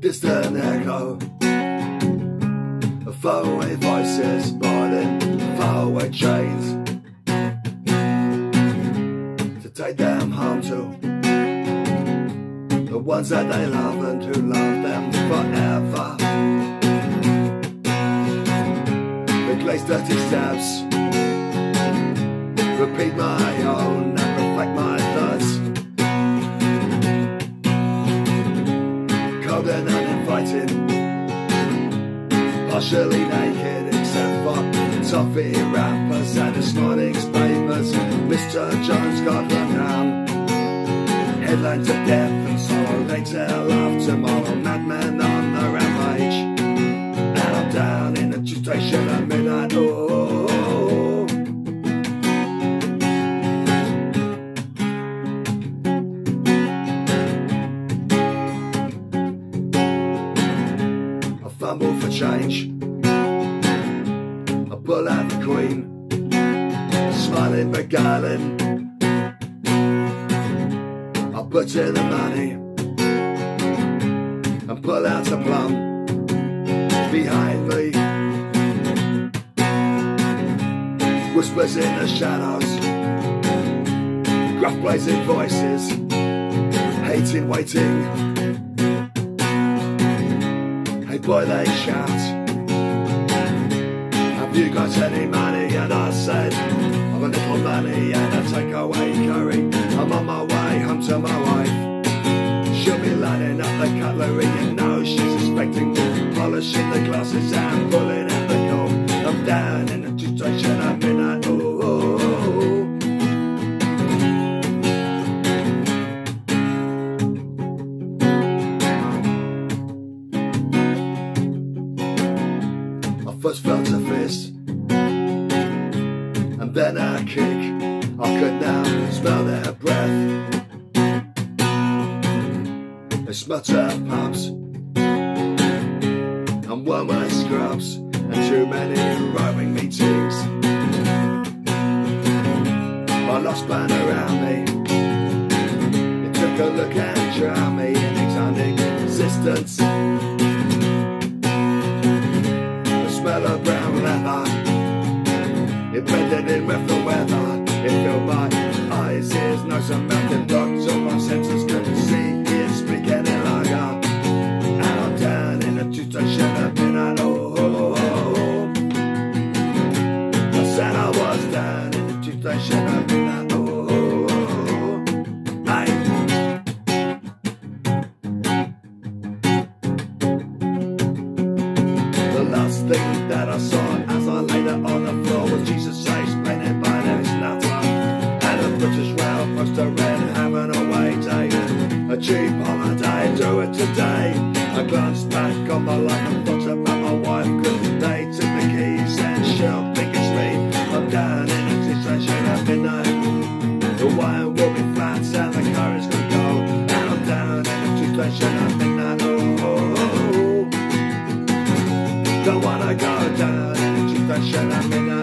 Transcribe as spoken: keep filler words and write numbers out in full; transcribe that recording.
distant echo of faraway voices riding faraway trains to take them home to the ones that they love and who love them forever. The glazed dirty steps repeat my own and reflect my thoughts. Cold and uninvited, partially naked except for toffee wrappers and his morning's papers. Mister Jones got run down, headlines of death and sorrow. They tell of tomorrow, madmen on the rampage, and I'm down in the tube station at midnight. Oh, fumble for change, I pull out the queen, smiling beguiling. I put in the money and pull out the plum behind me. Whispers in the shadows, gruff blazing voices, hating waiting. Hey boy, they shout, have you got any money? And I said, I've a little money and a takeaway curry. I'm on my way home to my wife. She'll be lining up the cutlery. You know she's expecting me, polishing the glasses and pulling out the cork. I'm down in the tube station at midnight. Oh, oh, oh. First felt a fist, and then a kick. I could now smell their breath. They smelt of pubs and one-way scrubs and too many rowing meetings. I lost band around me. It took a look and drowned me in exotic existence. Smell of brown leather, it blended in with the weather. It filled my eyes, ears, nose and mouth and dogs. All my senses couldn't see, hear, speak any longer. And I'm down in the tube station at midnight. Oh, oh, oh, oh. I said I was down in the tube station at midnight. Oh, oh, oh, oh. Hey. The last thing that I saw as I lay there on the floor was Jesus explaining by his nutter and a British rail poster read having a away day, a cheap holiday, do it today. I glanced back on my life and thought about my wife, cause they took the keys and she'll think it's me. I'm down in the tube station at midnight. The wire will be flat and the car is gonna go, and I'm down in the tube station at midnight. Oh, oh, oh. Don't wanna go down in the tube station at midnight.